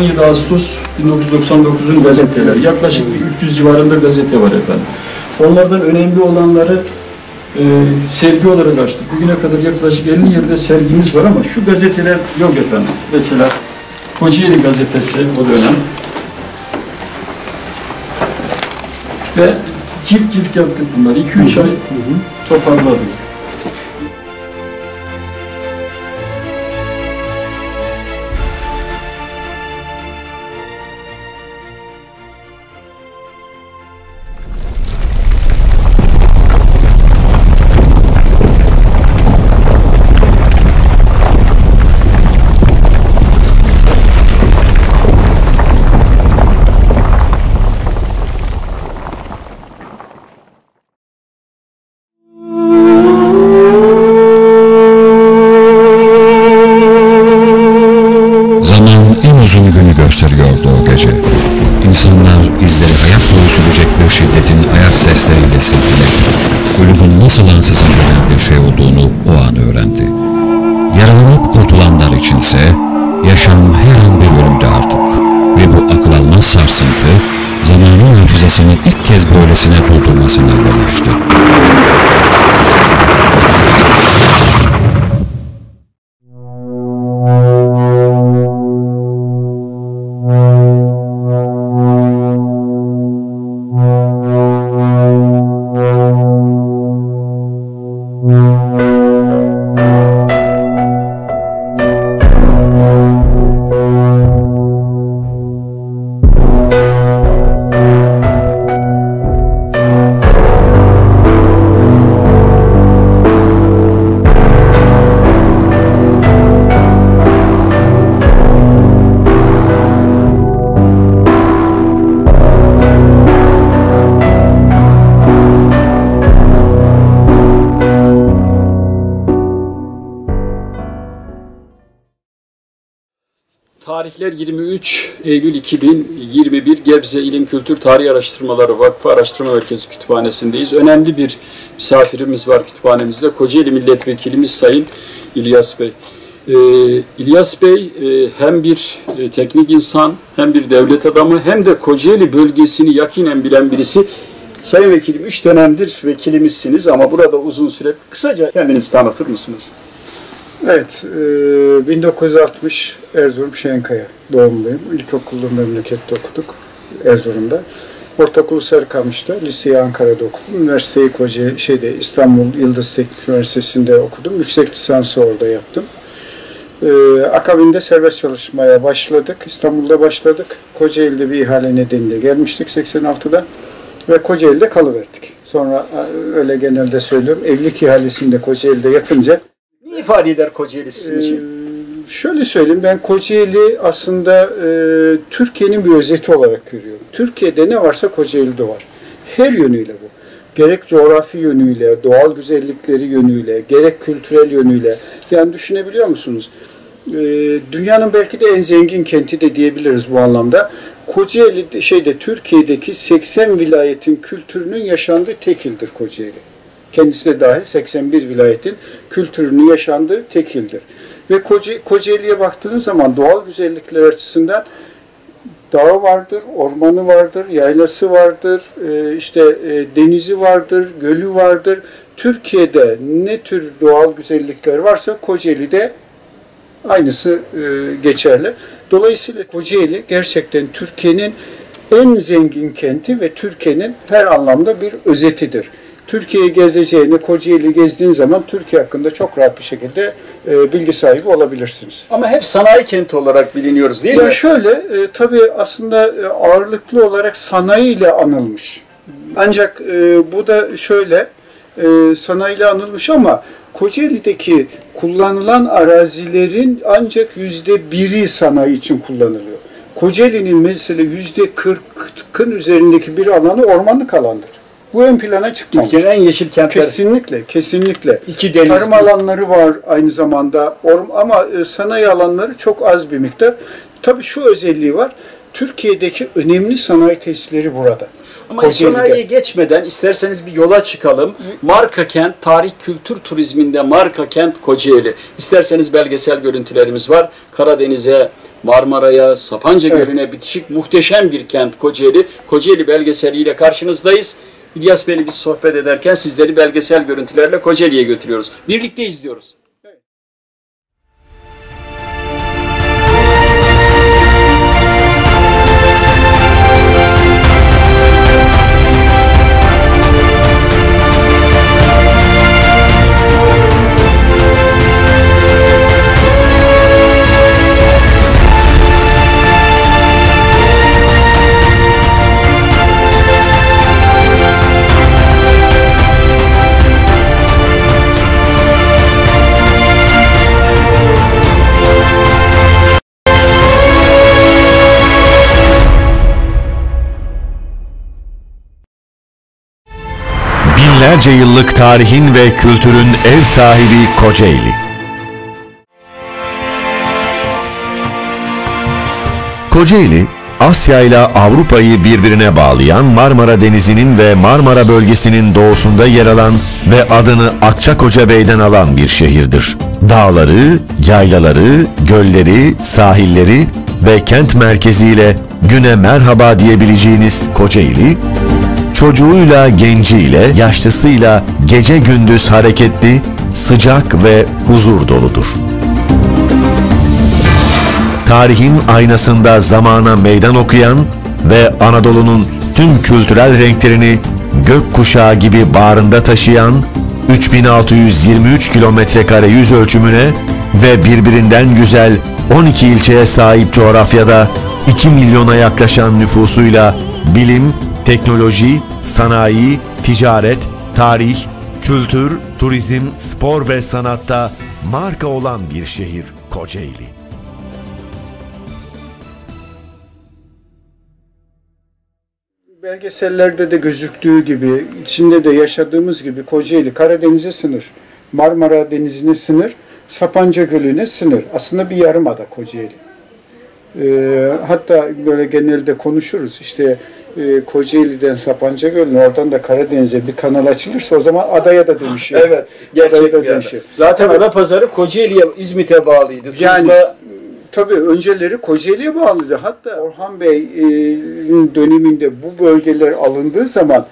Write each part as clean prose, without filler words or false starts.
17 Ağustos 1999'un gazeteleri. Yaklaşık 300 civarında gazete var efendim. Onlardan önemli olanları sergi olarak açtık. Bugüne kadar yaklaşık 50 yerde sergimiz var ama şu gazeteler yok efendim. Mesela Kocaeli gazetesi o dönem. Ve cilt cilt yaptık bunları. 2-3 ay toparladık. Uzun günü gösteriyordu o gece. İnsanlar izleri ayak boyu sürecek bir şiddetin ayak sesleriyle silkeledi. Ölümün nasıl ansızın gelen bir şey olduğunu o an öğrendi. Yaralanıp kurtulanlar içinse yaşam her an bir ölümdü artık. Ve bu akıl almaz sarsıntı zamanın hafızasını ilk kez böylesine durdurmasına yol açtı. Tarihler 23 Eylül 2021 Gebze İlim Kültür Tarih Araştırmaları Vakfı Araştırma Merkezi Kütüphanesi'ndeyiz. Önemli bir misafirimiz var kütüphanemizde. Kocaeli Milletvekilimiz Sayın İlyas Bey. İlyas Bey hem bir teknik insan, hem bir devlet adamı, hem de Kocaeli bölgesini yakinen bilen birisi. Sayın Vekilim, 3 dönemdir vekilimizsiniz ama burada uzun süre. Kısaca kendinizi tanıtır mısınız? Evet, 1960 Erzurum Şenkaya doğumluyum. İlkokulu memlekette okuduk, Erzurum'da. Ortaokulu Sarıkamış'ta, liseyi Ankara'da okudum. Üniversiteyi İstanbul Yıldız Teknik Üniversitesi'nde okudum. Yüksek lisansı orada yaptım. Akabinde serbest çalışmaya başladık. İstanbul'da başladık. Kocaeli'de bir ihale nedeniyle gelmiştik 86'da ve Kocaeli'de kalıverdik. Sonra öyle genelde söylüyorum, evlilik ihalesini de Kocaeli'de yapınca. Ne ifade eder Kocaeli sizin için? Şöyle söyleyeyim, ben Kocaeli aslında Türkiye'nin bir özeti olarak görüyorum. Türkiye'de ne varsa Kocaeli'de var. Her yönüyle bu. Gerek coğrafi yönüyle, doğal güzellikleri yönüyle, gerek kültürel yönüyle. Yani düşünebiliyor musunuz? Dünyanın belki de en zengin kenti de diyebiliriz bu anlamda. Kocaeli Türkiye'deki 80 vilayetin kültürünün yaşandığı tek ildir Kocaeli. Kendisi de dahil 81 vilayetin kültürünün yaşandığı tek ildir. Ve Kocaeli'ye baktığınız zaman doğal güzellikler açısından dağı vardır, ormanı vardır, yaylası vardır, denizi vardır, gölü vardır. Türkiye'de ne tür doğal güzellikler varsa Kocaeli'de aynısı geçerli. Dolayısıyla Kocaeli gerçekten Türkiye'nin en zengin kenti ve Türkiye'nin her anlamda bir özetidir. Türkiye'yi gezeceğini, Kocaeli gezdiğin zaman Türkiye hakkında çok rahat bir şekilde bilgi sahibi olabilirsiniz. Ama hep sanayi kenti olarak biliniyoruz değil mi? Ya şöyle, tabii aslında ağırlıklı olarak sanayiyle anılmış. Ancak bu da şöyle, sanayiyle anılmış ama Kocaeli'deki kullanılan arazilerin ancak %1'i sanayi için kullanılıyor. Kocaeli'nin mesela %40'ın üzerindeki bir alanı ormanlık alandır. Bu ön plana çıkmamış. Türkiye'nin en yeşil kentleri. Kesinlikle, kesinlikle. İki deniz. Tarım alanları var aynı zamanda ama sanayi alanları çok az bir miktar. Tabii şu özelliği var, Türkiye'deki önemli sanayi tesisleri burada. Ama sanayiye geçmeden isterseniz bir yola çıkalım. Marka kent, tarih kültür turizminde marka kent Kocaeli. İsterseniz belgesel görüntülerimiz var. Karadeniz'e Marmara'ya, Sapanca Gölü'ne bitişik muhteşem bir kent Kocaeli. Kocaeli belgeseliyle karşınızdayız. İlyas Bey'le biz sohbet ederken sizleri belgesel görüntülerle Kocaeli'ye götürüyoruz. Birlikte izliyoruz. Binlerce yıllık tarihin ve kültürün ev sahibi Kocaeli. Kocaeli, Asya ile Avrupa'yı birbirine bağlayan Marmara Denizi'nin ve Marmara bölgesinin doğusunda yer alan ve adını Akçakocabey'den alan bir şehirdir. Dağları, yaylaları, gölleri, sahilleri ve kent merkeziyle güne merhaba diyebileceğiniz Kocaeli, çocuğuyla, genciyle, yaşlısıyla gece gündüz hareketli, sıcak ve huzur doludur. Tarihin aynasında zamana meydan okuyan ve Anadolu'nun tüm kültürel renklerini gökkuşağı gibi bağrında taşıyan 3623 kilometrekare yüz ölçümüne ve birbirinden güzel 12 ilçeye sahip coğrafyada 2 milyona yaklaşan nüfusuyla bilim, teknoloji, sanayi, ticaret, tarih, kültür, turizm, spor ve sanatta marka olan bir şehir Kocaeli. Belgesellerde de gözüktüğü gibi, içinde de yaşadığımız gibi Kocaeli Karadeniz'e sınır, Marmara Denizi'ne sınır, Sapanca Gölü'ne sınır. Aslında bir yarımada Kocaeli. Hatta böyle genelde konuşuruz işte Kocaeli'den Sapanca Gölü'ne, oradan da Karadeniz'e bir kanal açılırsa o zaman adaya da dönüşüyor. Evet, gerçek bir dönüşüyor. Zaten Adapazarı Kocaeli'ye, İzmit'e bağlıydı. Yani tabii önceleri Kocaeli'ye bağlıydı. Hatta Orhan Bey'in döneminde bu bölgeler alındığı zaman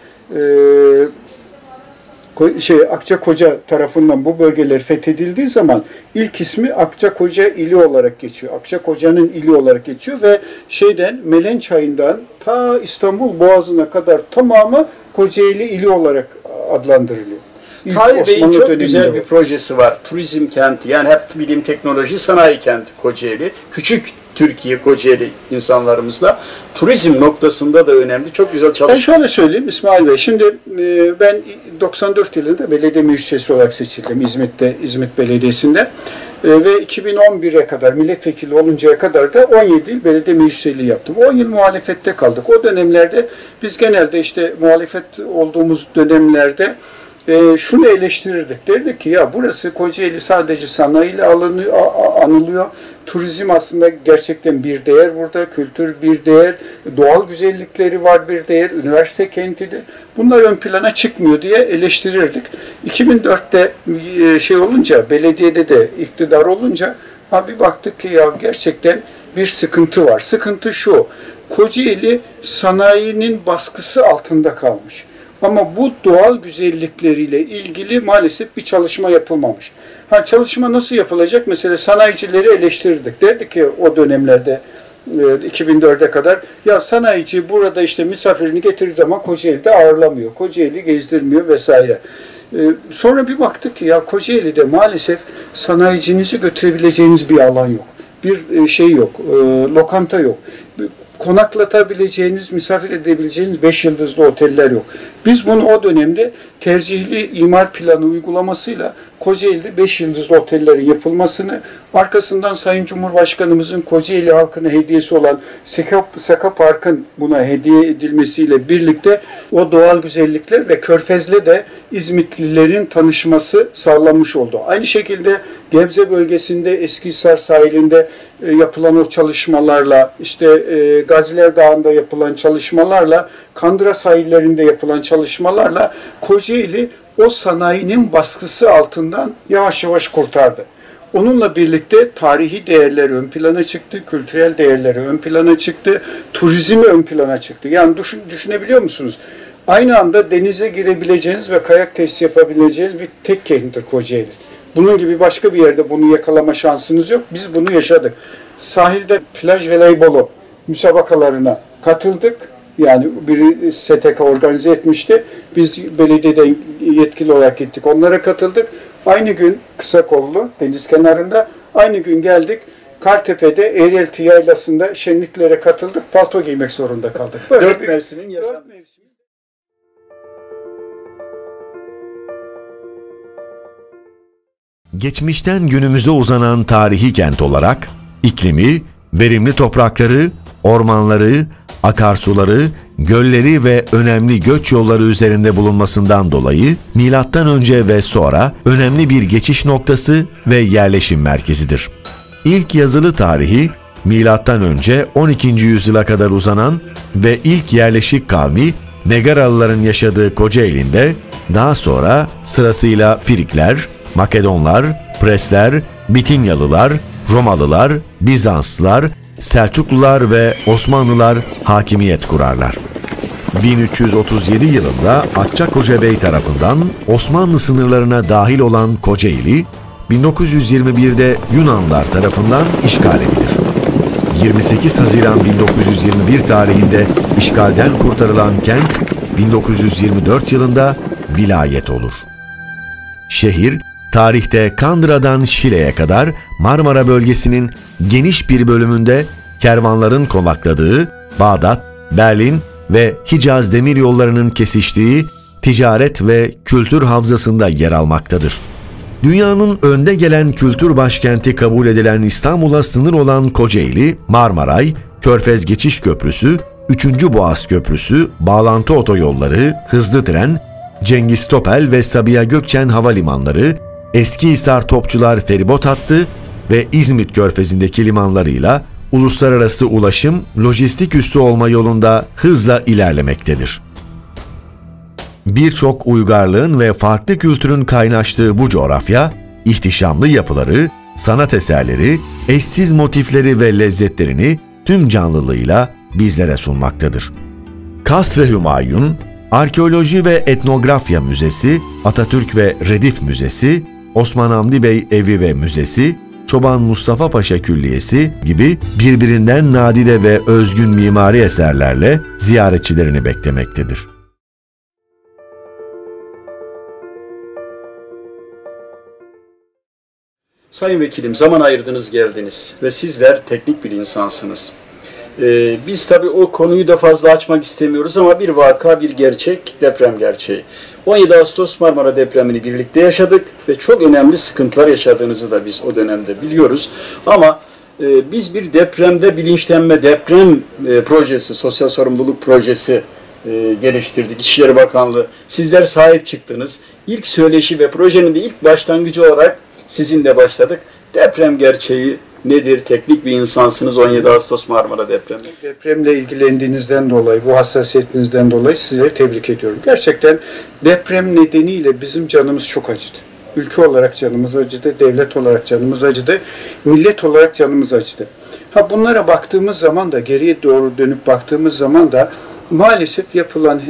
Akçakoca tarafından bu bölgeler fethedildiği zaman ilk ismi Akçakoca ili olarak geçiyor. Akçakoca'nın ili olarak geçiyor ve Melen Çayı'ndan ta İstanbul Boğazı'na kadar tamamı Kocaeli ili olarak adlandırılıyor. Tahir Bey'in çok güzel bir projesi var. Turizm kenti, yani hep bilim, teknoloji, sanayi kenti Kocaeli. Küçük Türkiye Kocaeli insanlarımızla turizm noktasında da önemli. Çok güzel çalışıyor. Ben şöyle söyleyeyim İsmail Bey. Şimdi ben 94 yılında belediye meclis olarak seçildim İzmit Belediyesi'nde. Ve 2011'e kadar milletvekili oluncaya kadar da 17 yıl belediye meclisliği yaptım. 10 yıl muhalefette kaldık. O dönemlerde biz genelde işte muhalefet olduğumuz dönemlerde şunu eleştirirdik. Derdik ki ya burası Kocaeli sadece sanayiyle anılıyor. Turizm aslında gerçekten bir değer burada. Kültür bir değer. Doğal güzellikleri var bir değer. Üniversite kentidir. Bunlar ön plana çıkmıyor diye eleştirirdik. 2004'te olunca, belediyede de iktidar olunca bir baktık ki ya gerçekten bir sıkıntı var. Sıkıntı şu. Kocaeli sanayinin baskısı altında kalmış. Ama bu doğal güzellikleriyle ilgili maalesef bir çalışma yapılmamış. Çalışma nasıl yapılacak? Mesela sanayicileri eleştirdik. Derdik ki o dönemlerde 2004'e kadar ya sanayici burada işte misafirini getirdiği zaman Kocaeli'de ağırlamıyor. Kocaeli gezdirmiyor vesaire. Sonra bir baktık ki ya Kocaeli'de maalesef sanayicinizi götürebileceğiniz bir alan yok. Bir yok, lokanta yok. Konaklatabileceğiniz, misafir edebileceğiniz 5 yıldızlı oteller yok. Biz bunu o dönemde tercihli imar planı uygulamasıyla Kocaeli'de 5 yıldızlı otellerin yapılmasını, arkasından Sayın Cumhurbaşkanımızın Kocaeli halkına hediyesi olan Seka Park'ın buna hediye edilmesiyle birlikte o doğal güzellikler ve Körfez'le de İzmitlilerin tanışması sağlanmış oldu. Aynı şekilde Gebze bölgesinde Eskihisar sahilinde yapılan o çalışmalarla, Gaziler Dağı'nda yapılan çalışmalarla, Kandıra sahillerinde yapılan çalışmalarla Kocaeli o sanayinin baskısı altından yavaş yavaş kurtardı. Onunla birlikte tarihi değerler ön plana çıktı, kültürel değerleri ön plana çıktı, turizmi ön plana çıktı. Yani düşünebiliyor musunuz? Aynı anda denize girebileceğiniz ve kayak tesisi yapabileceğiniz bir tek kenttir Kocaeli. Bunun gibi başka bir yerde bunu yakalama şansınız yok. Biz bunu yaşadık. Sahilde plaj voleybolu müsabakalarına katıldık. Yani bir STK organize etmişti. Biz belediyeden yetkili olarak gittik. Onlara katıldık. Aynı gün kısa kollu deniz kenarında aynı gün geldik. Kartepe'de Eğrelti Yaylası'nda şenliklere katıldık. Palto giymek zorunda kaldık. Böyle Dört mevsimin yaşandı. Geçmişten günümüze uzanan tarihi kent olarak iklimi, verimli toprakları, ormanları, akarsuları, gölleri ve önemli göç yolları üzerinde bulunmasından dolayı milattan önce ve sonra önemli bir geçiş noktası ve yerleşim merkezidir. İlk yazılı tarihi milattan önce 12. yüzyıla kadar uzanan ve ilk yerleşik kavmi Megaralıların yaşadığı Kocaeli'nde daha sonra sırasıyla Frikler, Makedonlar, Presler, Bitinyalılar, Romalılar, Bizanslılar, Selçuklular ve Osmanlılar hakimiyet kurarlar. 1337 yılında Akçakoca Bey tarafından Osmanlı sınırlarına dahil olan Kocaeli, 1921'de Yunanlılar tarafından işgal edilir. 28 Haziran 1921 tarihinde işgalden kurtarılan kent, 1924 yılında vilayet olur. Şehir, tarihte Kandıra'dan Şile'ye kadar Marmara bölgesinin geniş bir bölümünde kervanların konakladığı, Bağdat, Berlin ve Hicaz demiryollarının kesiştiği ticaret ve kültür havzasında yer almaktadır. Dünyanın önde gelen kültür başkenti kabul edilen İstanbul'a sınır olan Kocaeli, Marmaray, Körfez Geçiş Köprüsü, 3. Boğaz Köprüsü, bağlantı otoyolları, hızlı tren, Cengiz Topel ve Sabiha Gökçen havalimanları, Eskihisar Topçular feribot hattı ve İzmit Körfezi'ndeki limanlarıyla uluslararası ulaşım, lojistik üssü olma yolunda hızla ilerlemektedir. Birçok uygarlığın ve farklı kültürün kaynaştığı bu coğrafya, ihtişamlı yapıları, sanat eserleri, eşsiz motifleri ve lezzetlerini tüm canlılığıyla bizlere sunmaktadır. Kasr-ı Hümayun, Arkeoloji ve Etnografya Müzesi, Atatürk ve Redif Müzesi, Osman Hamdi Bey Evi ve Müzesi, Çoban Mustafa Paşa Külliyesi gibi birbirinden nadide ve özgün mimari eserlerle ziyaretçilerini beklemektedir. Sayın Vekilim, zaman ayırdınız, geldiniz ve sizler teknik bir insansınız. Biz tabii o konuyu da fazla açmak istemiyoruz ama bir vaka, bir gerçek, deprem gerçeği. 17 Ağustos Marmara depremini birlikte yaşadık ve çok önemli sıkıntılar yaşadığınızı da biz o dönemde biliyoruz. Ama biz bir depremde bilinçlenme, deprem projesi, sosyal sorumluluk projesi geliştirdik. İçişleri Bakanlığı, sizler sahip çıktınız. İlk söyleşi ve projenin de ilk başlangıcı olarak sizinle başladık. Deprem gerçeği nedir? Teknik bir insansınız. 17 Ağustos Marmara depremi. Depremle ilgilendiğinizden dolayı, bu hassasiyetinizden dolayı sizleri tebrik ediyorum. Gerçekten deprem nedeniyle bizim canımız çok acıdı. Ülke olarak canımız acıdı, devlet olarak canımız acıdı, millet olarak canımız acıdı. Bunlara baktığımız zaman da, geriye doğru dönüp baktığımız zaman da maalesef yapılan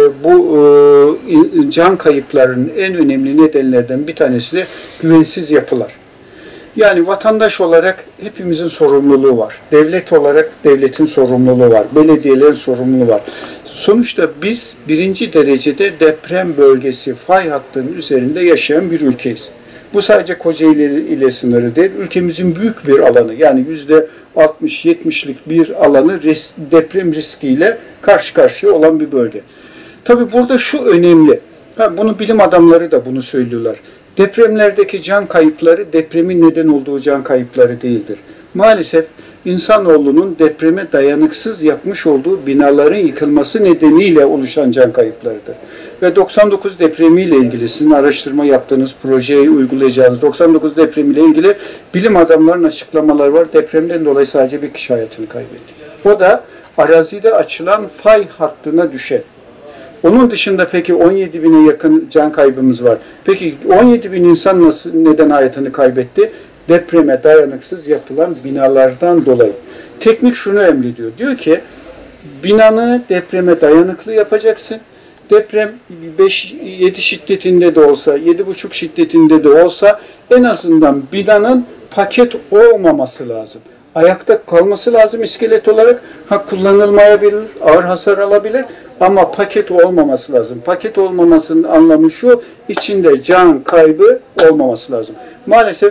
bu can kayıplarının en önemli nedenlerden bir tanesi de güvensiz yapılar. Yani vatandaş olarak hepimizin sorumluluğu var. Devlet olarak devletin sorumluluğu var. Belediyelerin sorumluluğu var. Sonuçta biz birinci derecede deprem bölgesi fay hattının üzerinde yaşayan bir ülkeyiz. Bu sadece Kocaeli ile sınırı değil, ülkemizin büyük bir alanı, yani %60-70'lik bir alanı deprem riskiyle karşı karşıya olan bir bölge. Tabii burada şu önemli, bunu bilim adamları da bunu söylüyorlar. Depremlerdeki can kayıpları depremin neden olduğu can kayıpları değildir. Maalesef insanoğlunun depreme dayanıksız yapmış olduğu binaların yıkılması nedeniyle oluşan can kayıplarıdır. Ve 99 depremiyle ilgili sizin araştırma yaptığınız, projeyi uygulayacağınız 99 depremiyle ilgili bilim adamlarının açıklamaları var. Depremden dolayı sadece bir kişi hayatını kaybetti. O da arazide açılan fay hattına düşen. Onun dışında peki 17 bine yakın can kaybımız var. Peki 17 bin insan neden hayatını kaybetti? depreme dayanıksız yapılan binalardan dolayı. Teknik şunu emrediyor. Diyor ki binanı depreme dayanıklı yapacaksın. Deprem 5-7 şiddetinde de olsa, 7,5 şiddetinde de olsa en azından binanın paket olmaması lazım. Ayakta kalması lazım iskelet olarak. Kullanılmayabilir, ağır hasar alabilir ama paket olmaması lazım. Paket olmamasının anlamı şu, içinde can kaybı olmaması lazım. Maalesef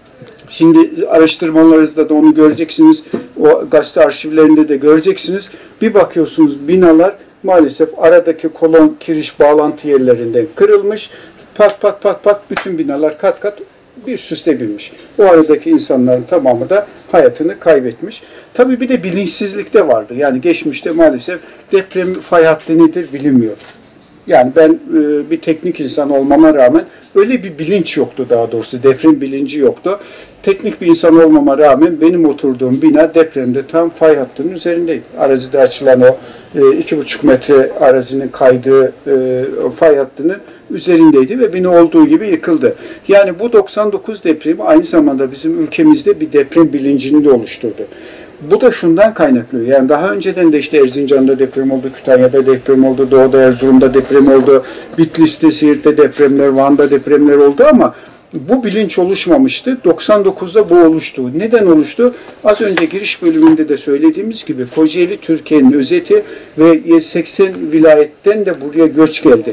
şimdi araştırmalarınızda da onu göreceksiniz, o gazete arşivlerinde de göreceksiniz. Bir bakıyorsunuz binalar maalesef aradaki kolon, kiriş, bağlantı yerlerinden kırılmış. Pat pat pat pat bütün binalar kat kat bir süste binmiş. O aradaki insanların tamamı da hayatını kaybetmiş. Tabii bir de bilinçsizlik de vardı. Yani geçmişte maalesef deprem fay hattı nedir bilinmiyor. Yani ben bir teknik insan olmama rağmen öyle bir bilinç yoktu, daha doğrusu deprem bilinci yoktu. Teknik bir insan olmama rağmen benim oturduğum bina depremde tam fay hattının üzerindeydi. Arazide açılan o 2,5 metre arazinin kaydığı fay hattının üzerindeydi ve bina olduğu gibi yıkıldı. Yani bu 99 depremi aynı zamanda bizim ülkemizde bir deprem bilincini de oluşturdu. Bu da şundan kaynaklı. Yani daha önceden de işte Erzincan'da deprem oldu, Kütahya'da deprem oldu, Doğu'da, Erzurum'da deprem oldu, Bitlis'te, Siirt'te depremler, Van'da depremler oldu ama bu bilinç oluşmamıştı. 99'da bu oluştu. Neden oluştu? Az önce giriş bölümünde de söylediğimiz gibi Kocaeli Türkiye'nin özeti ve 80 vilayetten de buraya göç geldi.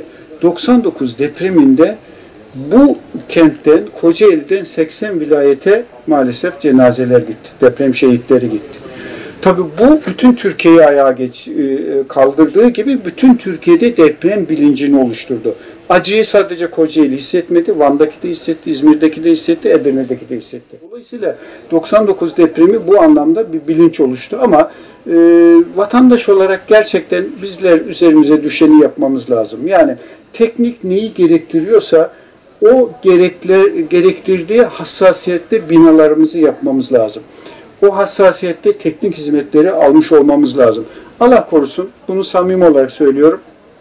99 depreminde bu kentten, Kocaeli'den 80 vilayete maalesef cenazeler gitti. Deprem şehitleri gitti. Tabii bu bütün Türkiye'yi ayağa kaldırdığı gibi bütün Türkiye'de deprem bilincini oluşturdu. Acıyı sadece Kocaeli hissetmedi, Van'daki de hissetti, İzmir'deki de hissetti, Edirne'deki de hissetti. Dolayısıyla 99 depremi bu anlamda bir bilinç oluştu ama vatandaş olarak gerçekten bizler üzerimize düşeni yapmamız lazım. Yani teknik neyi gerektiriyorsa o gerektirdiği hassasiyette binalarımızı yapmamız lazım. O hassasiyette teknik hizmetleri almış olmamız lazım. Allah korusun, bunu samimi olarak söylüyorum.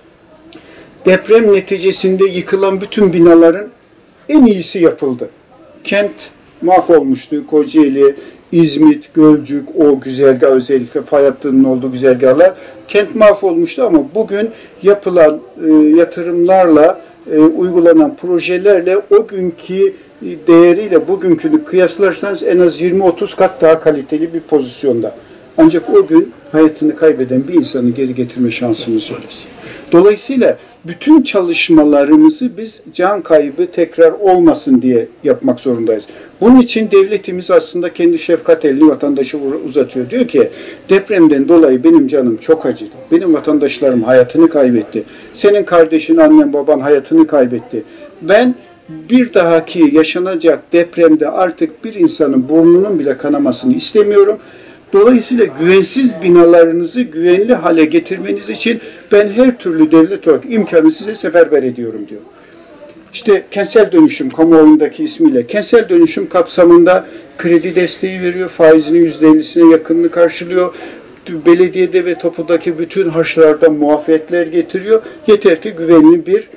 Deprem neticesinde yıkılan bütün binaların en iyisi yapıldı. Kent mahvolmuştu. Kocaeli, İzmit, Gölcük, o güzergah özellikle fay hattının olduğu güzergahlar. Kent mahvolmuştu ama bugün yapılan yatırımlarla, uygulanan projelerle o günkü değeriyle bugünkünü kıyaslarsanız en az 20-30 kat daha kaliteli bir pozisyonda. Ancak o gün hayatını kaybeden bir insanı geri getirme şansımız yok. Dolayısıyla bütün çalışmalarımızı biz can kaybı tekrar olmasın diye yapmak zorundayız. Bunun için devletimiz aslında kendi şefkat elini vatandaşa uzatıyor. Diyor ki depremden dolayı benim canım çok acıdı. Benim vatandaşlarım hayatını kaybetti. Senin kardeşin, annen, baban hayatını kaybetti. Ben bir dahaki yaşanacak depremde artık bir insanın burnunun bile kanamasını istemiyorum. Dolayısıyla güvensiz binalarınızı güvenli hale getirmeniz için ben her türlü devlet olarak imkanı size seferber ediyorum diyor. İşte kentsel dönüşüm, kamuoyundaki ismiyle kentsel dönüşüm kapsamında kredi desteği veriyor, faizinin %50'sine yakınını karşılıyor. Belediyede ve topudaki bütün harçlardan muafiyetler getiriyor. Yeter ki güvenli bir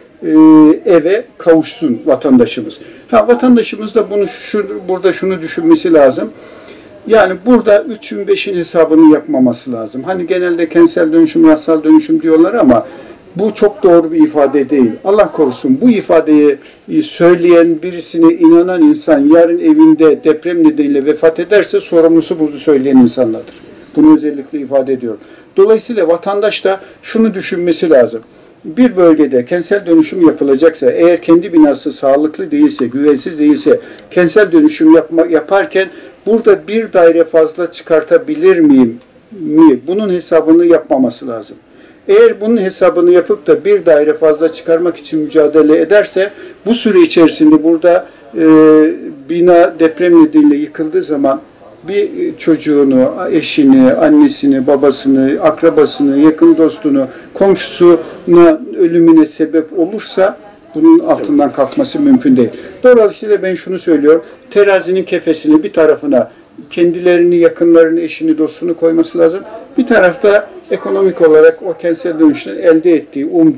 eve kavuşsun vatandaşımız. Vatandaşımız da burada şunu düşünmesi lazım. Yani burada 3'ün 5'in hesabını yapmaması lazım. Hani genelde kentsel dönüşüm, rastsal dönüşüm diyorlar ama bu çok doğru bir ifade değil. Allah korusun bu ifadeyi söyleyen birisine inanan insan yarın evinde deprem nedeniyle vefat ederse sorumlusu bunu söyleyen insanlardır. Bunu özellikle ifade ediyorum. Dolayısıyla vatandaş da şunu düşünmesi lazım. Bir bölgede kentsel dönüşüm yapılacaksa, eğer kendi binası sağlıklı değilse, güvensiz değilse, kentsel dönüşüm yaparken burada bir daire fazla çıkartabilir miyim? Bunun hesabını yapmaması lazım. Eğer bunun hesabını yapıp da bir daire fazla çıkarmak için mücadele ederse, bu süre içerisinde burada bina deprem nedeniyle yıkıldığı zaman bir çocuğunu, eşini, annesini, babasını, akrabasını, yakın dostunu, komşusuna ölümüne sebep olursa bunun altından kalkması mümkün değil. Dolayısıyla ben şunu söylüyorum, terazinin kefesini bir tarafına kendilerini, yakınlarını, eşini, dostunu koyması lazım. Bir tarafta ekonomik olarak o kentsel dönüşten elde ettiği, umduğu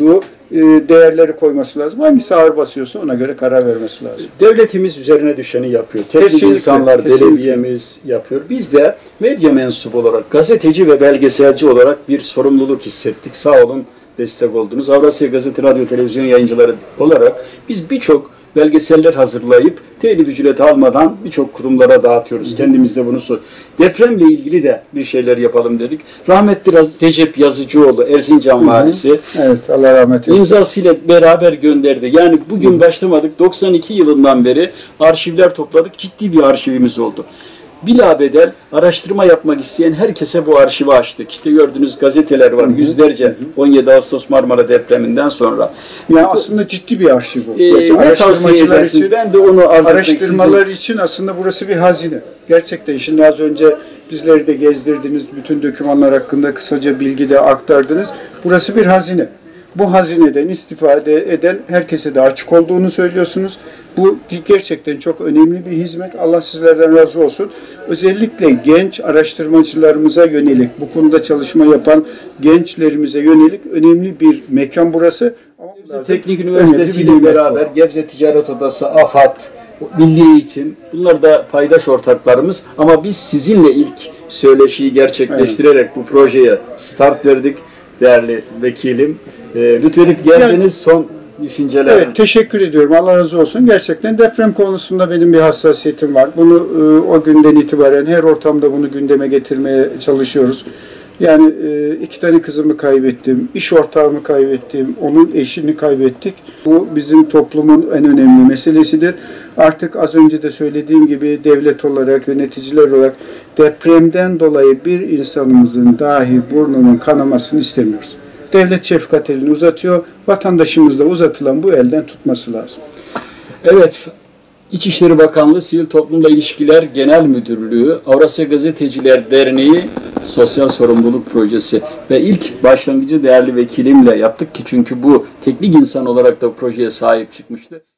değerleri koyması lazım. Hangisi ağır basıyorsa ona göre karar vermesi lazım. Devletimiz üzerine düşeni yapıyor. Teknik Kesinlikle, insanlar, kesinlikle. belediyemiz yapıyor. Biz de medya mensubu olarak, gazeteci ve belgeselci olarak bir sorumluluk hissettik. Sağ olun, destek oldunuz. Avrasya Gazete, Radyo, Televizyon yayıncıları olarak biz birçok belgeseller hazırlayıp telif ücreti almadan birçok kurumlara dağıtıyoruz. Kendimiz de bunu depremle ilgili de bir şeyler yapalım dedik. Rahmetli Recep Yazıcıoğlu, Erzincan valisi, Evet, Allah rahmet eylesin. imzasıyla beraber gönderdi. Yani bugün başlamadık. 92 yılından beri arşivler topladık. Ciddi bir arşivimiz oldu. Bilabedel araştırma yapmak isteyen herkese bu arşivi açtık. İşte gördüğünüz gazeteler var. Yüzlerce 17 Ağustos Marmara depreminden sonra. Ya aslında ciddi bir arşiv bu. Ne tavsiye edersiniz? Ben de onu arz etmek araştırmalar için aslında burası bir hazine. Gerçekten şimdi az önce bizleri de gezdirdiniz. Bütün dokümanlar hakkında kısaca bilgi de aktardınız. Burası bir hazine. Bu hazineden istifade eden herkese de açık olduğunu söylüyorsunuz. Bu gerçekten çok önemli bir hizmet. Allah sizlerden razı olsun. Özellikle genç araştırmacılarımıza yönelik, bu konuda çalışma yapan gençlerimize yönelik önemli bir mekan burası. Gebze Teknik Üniversitesi ile beraber Gebze Ticaret Odası, AFAD, Milli Eğitim, bunlar da paydaş ortaklarımız. Ama biz sizinle ilk söyleşiyi gerçekleştirerek bu projeye start verdik değerli vekilim. Lütfedip geldiniz, son düşünceler. Evet, teşekkür ediyorum. Allah razı olsun. Gerçekten deprem konusunda benim bir hassasiyetim var. Bunu o günden itibaren her ortamda bunu gündeme getirmeye çalışıyoruz. Yani 2 tane kızımı kaybettim, iş ortağımı kaybettim, onun eşini kaybettik. Bu bizim toplumun en önemli meselesidir. Artık az önce de söylediğim gibi devlet olarak, yöneticiler olarak depremden dolayı bir insanımızın dahi burnunun kanamasını istemiyoruz. Devlet şefkat elini uzatıyor, vatandaşımız da uzatılan bu elden tutması lazım. Evet, İçişleri Bakanlığı Sivil Toplumla İlişkiler Genel Müdürlüğü, Avrasya Gazeteciler Derneği Sosyal Sorumluluk Projesi ve ilk başlangıcı değerli vekilimle yaptık ki çünkü bu teknik insan olarak da projeye sahip çıkmıştı.